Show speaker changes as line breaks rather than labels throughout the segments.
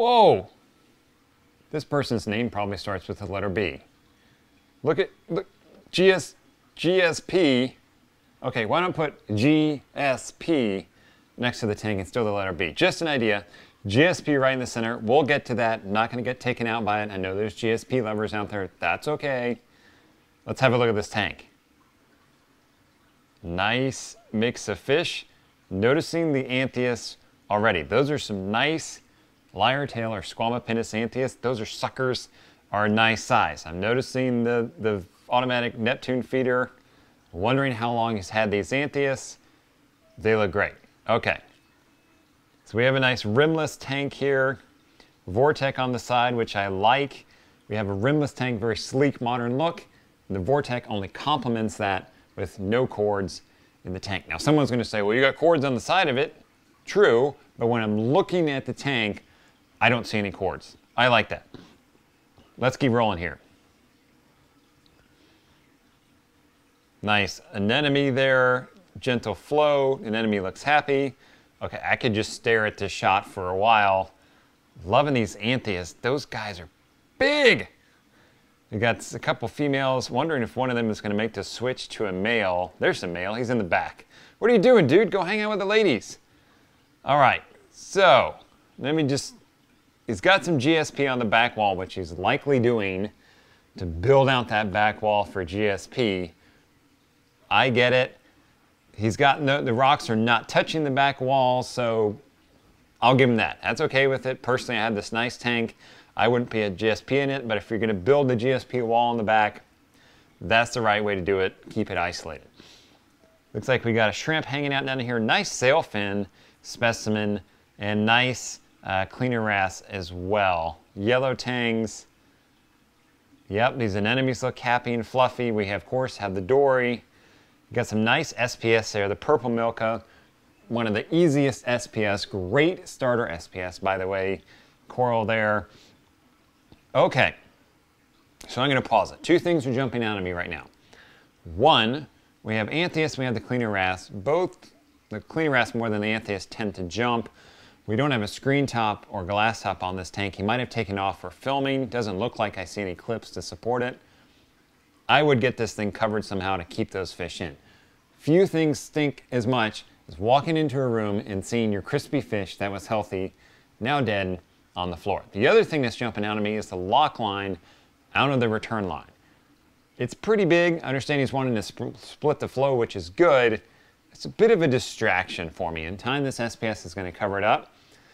Whoa! This person's name probably starts with the letter B. Look, GSP. Okay, why don't put GSP next to the tank and still the letter B? Just an idea. GSP right in the center. We'll get to that. Not going to get taken out by it. I know there's GSP lovers out there. That's okay. Let's have a look at this tank. Nice mix of fish. Noticing the Anthias already. Those are some nice lyre-tail or Squamopinus Anthias. Those are suckers, are a nice size. I'm noticing the automatic Neptune feeder. Wondering how long he's had these Anthias. They look great. Okay. So we have a nice rimless tank here. Vortec on the side, which I like. We have a rimless tank, very sleek, modern look. And the Vortec only complements that with no cords in the tank. Now someone's going to say, well, you got cords on the side of it. True, but when I'm looking at the tank, I don't see any cords. I like that. Let's keep rolling here. Nice anemone there, gentle flow. Anemone looks happy. Okay, I could just stare at this shot for a while. Loving these Anthias. Those guys are big. We got a couple females, wondering if one of them is going to make the switch to a male. There's a male, he's in the back. What are you doing, dude? Go hang out with the ladies. All right, so let me just, he's got some GSP on the back wall, which he's likely doing to build out that back wall for GSP. I get it. He's got the rocks are not touching the back wall, so I'll give him that. That's okay with it. Personally, I have this nice tank. I wouldn't put a GSP in it, but if you're going to build the GSP wall in the back, that's the right way to do it. Keep it isolated. Looks like we got a shrimp hanging out down here. Nice sailfin specimen and nice cleaner wrasse as well. Yellow tangs. Yep, these anemones look happy and fluffy. We have, of course, have the dory. Got some nice SPS there. The purple milka, one of the easiest SPS. Great starter SPS, by the way. Coral there. Okay, so I'm going to pause it. Two things are jumping out at me right now. One, we have Anthias, we have the cleaner wrasse. Both the cleaner wrasse more than the Anthias tend to jump. We don't have a screen top or glass top on this tank. He might have taken off for filming. Doesn't look like I see any clips to support it. I would get this thing covered somehow to keep those fish in. Few things stink as much as walking into a room and seeing your crispy fish that was healthy, now dead, on the floor. The other thing that's jumping out at me is the lock line out of the return line. It's pretty big. I understand he's wanting to split the flow, which is good. It's a bit of a distraction for me. In time, this SPS is going to cover it up.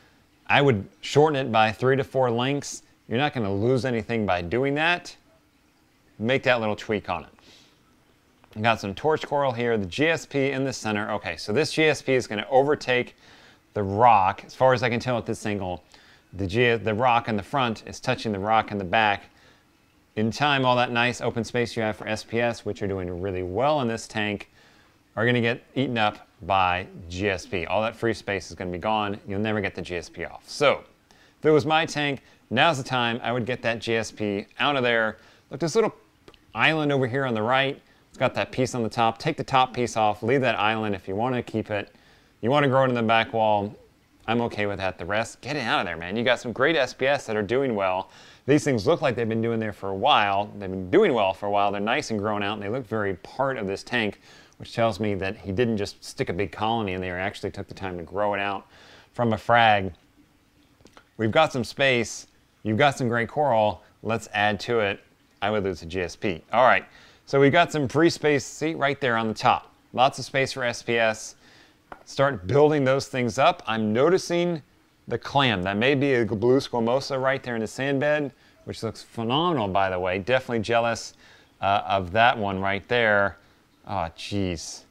I would shorten it by 3 to 4 lengths. You're not going to lose anything by doing that. Make that little tweak on it. I got some torch coral here, the GSP in the center. Okay, so this GSP is going to overtake the rock. As far as I can tell at this angle, the rock in the front is touching the rock in the back. In time, all that nice open space you have for SPS, which are doing really well in this tank, are going to get eaten up by GSP. All that free space is going to be gone. You'll never get the GSP off. So, if it was my tank, now's the time I would get that GSP out of there. Look, this little island over here on the right, it's got that piece on the top. Take the top piece off, leave that island if you want to keep it. You want to grow it in the back wall, I'm okay with that. The rest, get it out of there, man. You got some great SPS that are doing well. These things look like they've been doing there for a while. They've been doing well for a while. They're nice and grown out, and they look very part of this tank, which tells me that he didn't just stick a big colony in there. He actually took the time to grow it out from a frag. We've got some space. You've got some great coral. Let's add to it. I would lose a GSP. All right, so we've got some free space, see, right there on the top. Lots of space for SPS. Start building those things up. I'm noticing the clam. That may be a blue squamosa right there in the sand bed, which looks phenomenal, by the way. Definitely jealous of that one right there. Oh, geez.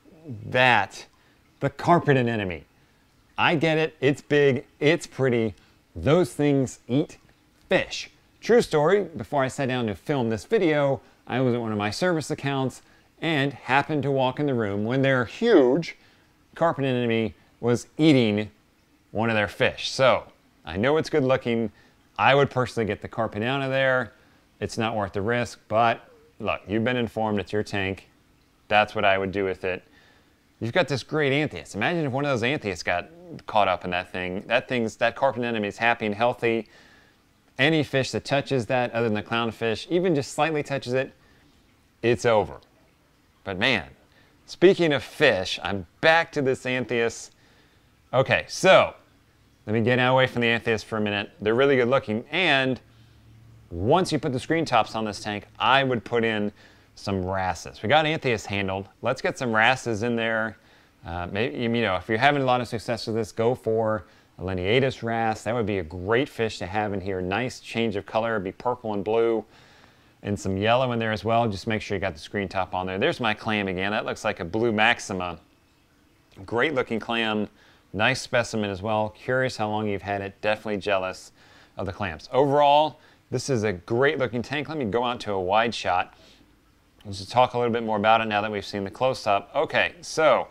That, the carpet anemone. I get it. It's big. It's pretty. Those things eat fish. True story. Before I sat down to film this video, I was at one of my service accounts and happened to walk in the room when their huge carpet anemone was eating one of their fish. So I know it's good looking. I would personally get the carpet out of there. It's not worth the risk, but look, you've been informed. It's your tank. That's what I would do with it. you've got this great Anthias. Imagine if one of those Anthias got caught up in that thing. That carp anemone is happy and healthy. Any fish that touches that, other than the clownfish, even just slightly touches it, it's over. But man, speaking of fish, I'm back to this Anthias. Okay, so let me get away from the Anthias for a minute. They're really good looking, and once you put the screen tops on this tank, I would put in some wrasses. We got Anthias handled. Let's get some wrasses in there. Maybe, you know, if you're having a lot of success with this, go for a Lineatus wrasse. That would be a great fish to have in here. Nice change of color. It'd be purple and blue, and some yellow in there as well. Just make sure you got the screen top on there. There's my clam again. That looks like a blue Maxima. Great looking clam. Nice specimen as well. Curious how long you've had it. Definitely jealous of the clams. Overall, this is a great looking tank. Let me go out to a wide shot. Let's just talk a little bit more about it now that we've seen the close-up. Okay, so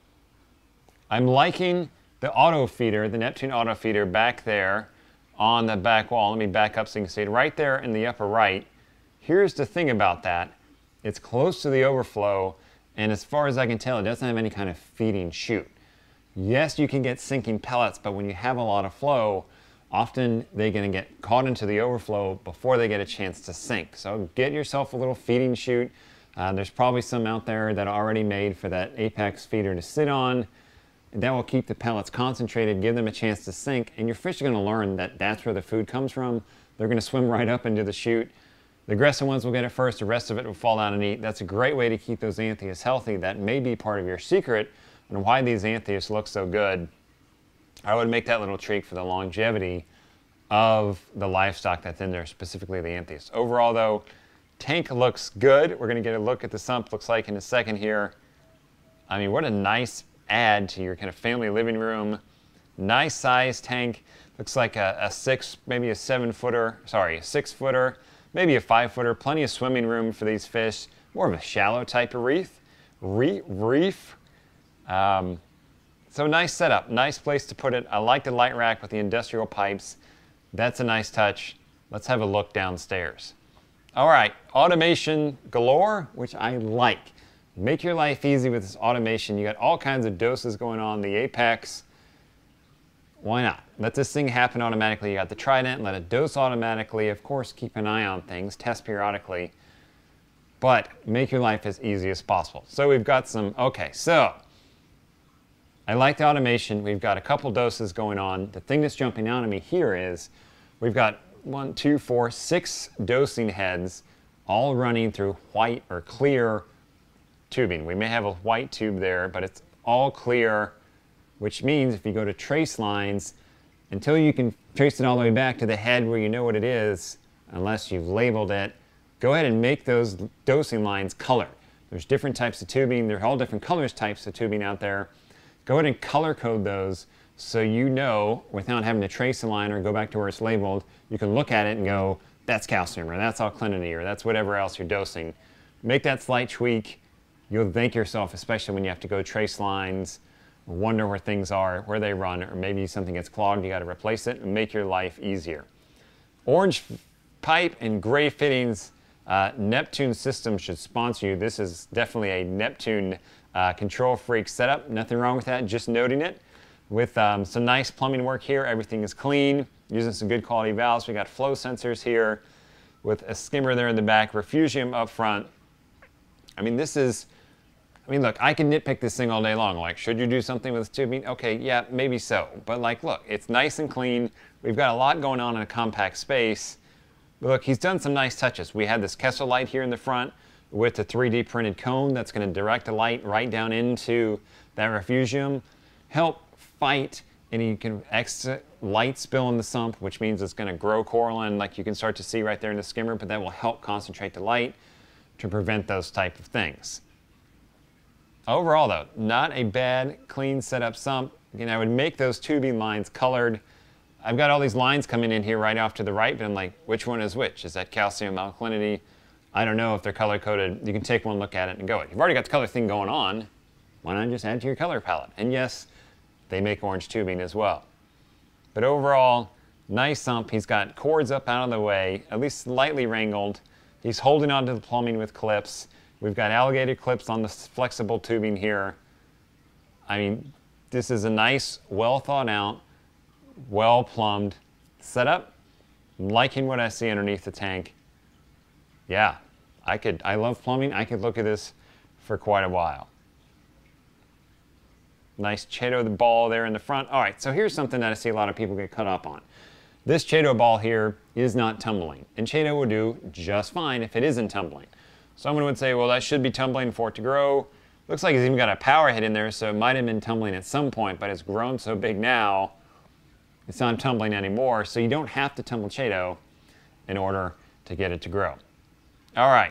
I'm liking the auto feeder, the Neptune auto feeder back there on the back wall. Let me back up so you can see it right there in the upper right. Here's the thing about that. It's close to the overflow, and as far as I can tell, it doesn't have any kind of feeding chute. Yes, you can get sinking pellets, but when you have a lot of flow, often they're going to get caught into the overflow before they get a chance to sink. So get yourself a little feeding chute. There's probably some out there that are already made for that apex feeder to sit on. That will keep the pellets concentrated, give them a chance to sink, and your fish are going to learn that that's where the food comes from. They're going to swim right up into the chute. The aggressive ones will get it first, the rest of it will fall down and eat. That's a great way to keep those Anthias healthy. That may be part of your secret on why these Anthias look so good. I would make that little trick for the longevity of the livestock that's in there, specifically the Anthias. Overall though, tank looks good. We're going to get a look at the sump looks like in a second here. I mean, what a nice add to your kind of family living room. Nice size tank. Looks like a 6 footer, maybe a 5 footer. Plenty of swimming room for these fish. More of a shallow type of reef. So nice setup, nice place to put it. I like the light rack with the industrial pipes. That's a nice touch. Let's have a look downstairs. All right, automation galore, which I like. Make your life easy with this automation. You got all kinds of doses going on. The Apex, why not? Let this thing happen automatically. You got the Trident, let it dose automatically. Of course, keep an eye on things, test periodically, but make your life as easy as possible. So we've got some, okay, so I like the automation. We've got a couple doses going on. The thing that's jumping out at me here is we've got 6 dosing heads all running through white or clear tubing. We may have a white tube there, but it's all clear, which means if you go to trace lines, until you can trace it all the way back to the head where you know what it is, unless you've labeled it, go ahead and make those dosing lines colored. There's different types of tubing. There are all different colors types of tubing out there. Go ahead and color code those so you know, without having to trace a line or go back to where it's labeled, you can look at it and go, that's calcium, or that's alkalinity, or that's whatever else you're dosing. Make that slight tweak. You'll thank yourself, especially when you have to go trace lines, wonder where things are, where they run, or maybe something gets clogged, you got to replace it, and make your life easier. Orange pipe and gray fittings, Neptune system should sponsor you. This is definitely a Neptune Control Freak setup. Nothing wrong with that, just noting it. With some nice plumbing work here, everything is clean, using some good quality valves. We got flow sensors here with a skimmer there in the back, refugium up front. I mean, this is, I mean, look, I can nitpick this thing all day long. Like, should you do something with this tubing? Okay, yeah, maybe so. But like, look, it's nice and clean. We've got a lot going on in a compact space. But look, he's done some nice touches. We had this Kessel light here in the front with the 3D printed cone that's going to direct the light right down into that refugium. Help fight any kind of extra light spill in the sump, which means it's going to grow coralline like you can start to see right there in the skimmer, but that will help concentrate the light to prevent those type of things. Overall though, not a bad, clean setup sump. Again, I would make those tubing lines colored. I've got all these lines coming in here right off to the right, but I'm like, which one is which? Is that calcium, alkalinity? I don't know if they're color coded. You can take one look at it and go. You've already got the color thing going on. Why not just add to your color palette? And yes, they make orange tubing as well. But overall, nice sump. He's got cords up out of the way, at least slightly wrangled. He's holding onto the plumbing with clips. We've got alligator clips on the flexible tubing here. I mean, this is a nice, well thought out, well plumbed setup. I'm liking what I see underneath the tank. Yeah, I love plumbing. I could look at this for quite a while. Nice Chaeto the ball there in the front. All right, so here's something that I see a lot of people get cut up on. This Chaeto ball here is not tumbling, and Chaeto will do just fine if it isn't tumbling. Someone would say, well, that should be tumbling for it to grow. Looks like it's even got a power head in there, so it might have been tumbling at some point, but it's grown so big now, it's not tumbling anymore, so you don't have to tumble Chaeto in order to get it to grow. All right,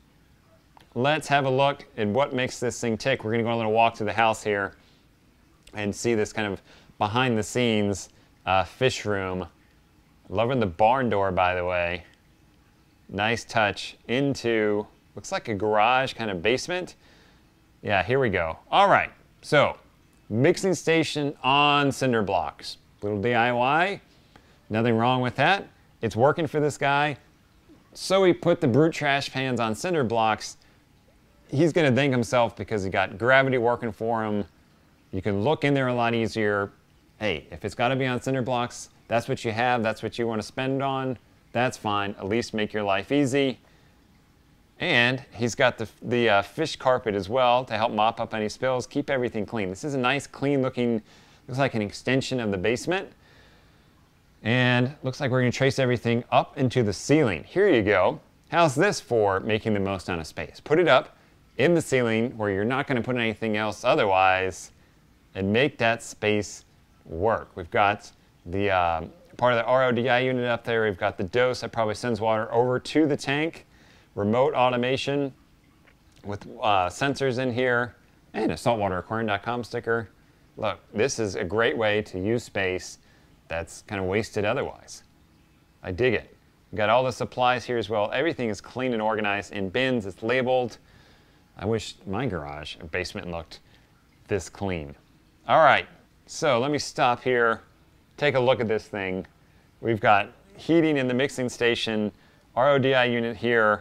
let's have a look at what makes this thing tick. We're gonna go on a little walk through the house here and see this kind of behind the scenes fish room. Loving the barn door, by the way. Nice touch into, looks like a garage kind of basement. Yeah, here we go. All right, so mixing station on cinder blocks. Little DIY, nothing wrong with that. It's working for this guy. So he put the Brute trash pans on cinder blocks. He's gonna thank himself because he got gravity working for him. You can look in there a lot easier. Hey, if it's gotta be on cinder blocks, that's what you have, that's what you wanna spend on, that's fine. At least make your life easy. And he's got the fish carpet as well to help mop up any spills, keep everything clean. This is a nice, clean looking, looks like an extension of the basement. And looks like we're gonna trace everything up into the ceiling. Here you go. How's this for making the most out of space? Put it up in the ceiling where you're not gonna put anything else otherwise and make that space work. We've got the part of the RODI unit up there. We've got the dose that probably sends water over to the tank. Remote automation with sensors in here and a saltwateraquarium.com sticker. Look, this is a great way to use space that's kind of wasted otherwise. I dig it. We've got all the supplies here as well. Everything is clean and organized in bins. It's labeled. I wish my garage or basement looked this clean. All right, so let me stop here. Take a look at this thing. We've got heating in the mixing station, RODI unit here.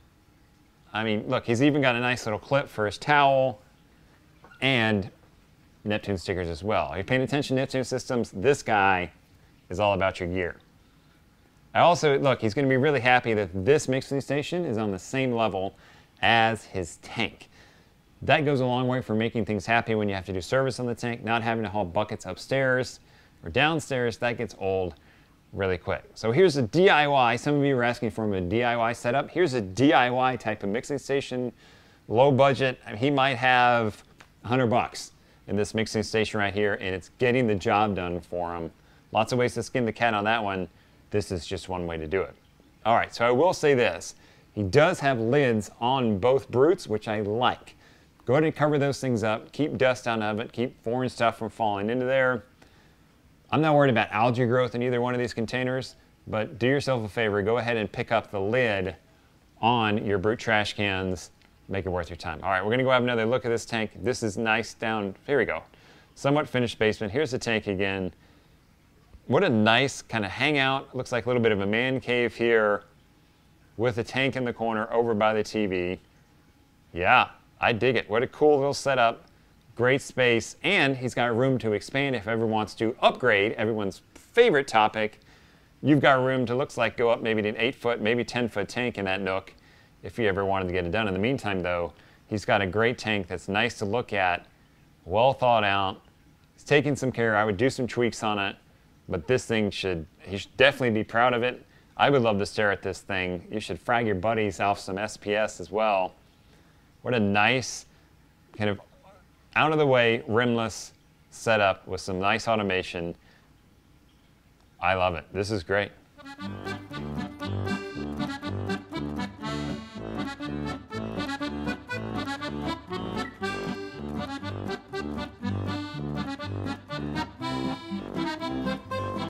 I mean, look, he's even got a nice little clip for his towel and Neptune stickers as well. If you're paying attention to Neptune Systems, this guy is all about your gear. I also, look, he's gonna be really happy that this mixing station is on the same level as his tank. That goes a long way for making things happy when you have to do service on the tank, not having to haul buckets upstairs or downstairs. That gets old really quick. So here's a DIY. Some of you were asking for a DIY setup. Here's a DIY type of mixing station, low budget. I mean, he might have $100 in this mixing station right here, and it's getting the job done for him. Lots of ways to skin the cat on that one. This is just one way to do it. All right, so I will say this. He does have lids on both Brutes, which I like. Go ahead and cover those things up. Keep dust out of it. Keep foreign stuff from falling into there. I'm not worried about algae growth in either one of these containers, but do yourself a favor. Go ahead and pick up the lid on your Brute trash cans. Make it worth your time. All right, we're gonna go have another look at this tank. This is nice down, here we go. Somewhat finished basement. Here's the tank again. What a nice kind of hangout. Looks like a little bit of a man cave here with a tank in the corner over by the TV. Yeah, I dig it. What a cool little setup. Great space, and he's got room to expand if ever wants to upgrade, everyone's favorite topic. You've got room to, looks like, go up maybe to an 8-foot, maybe 10-foot tank in that nook if you ever wanted to get it done. In the meantime, though, he's got a great tank that's nice to look at, well thought out. He's taking some care. I would do some tweaks on it, but this thing he should definitely be proud of it. I would love to stare at this thing. You should frag your buddies off some SPS as well. What a nice kind of out of the way, rimless setup with some nice automation. I love it. This is great.